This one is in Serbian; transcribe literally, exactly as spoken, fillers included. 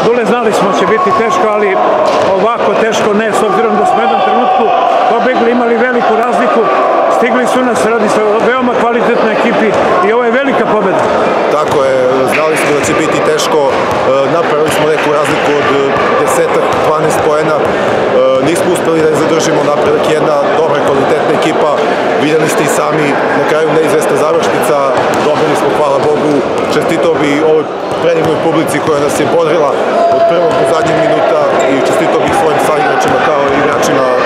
Dule, znali smo će biti teško, ali ovako teško ne, s obzirom da smo u jednom trenutku pobegli, imali veliku razliku, stigli su nas, radi se o veoma kvalitetnoj ekipi i ovo je velika pobeda. Tako je, znali smo da će biti teško, napravili smo neku razliku od deset do dvanaest poena, nismo uspeli da je zadržimo napredak, jedna dobra kvalitetna ekipa, vidjeli ste i sami, na kraju neizvesna završnica, dobili smo, hvala Bogu, čestitao bi ovoj predivnoj publici koja nas je bodrila od prvog do zadnjeg minuta i čestitao bih svojim saigračima kao i igračima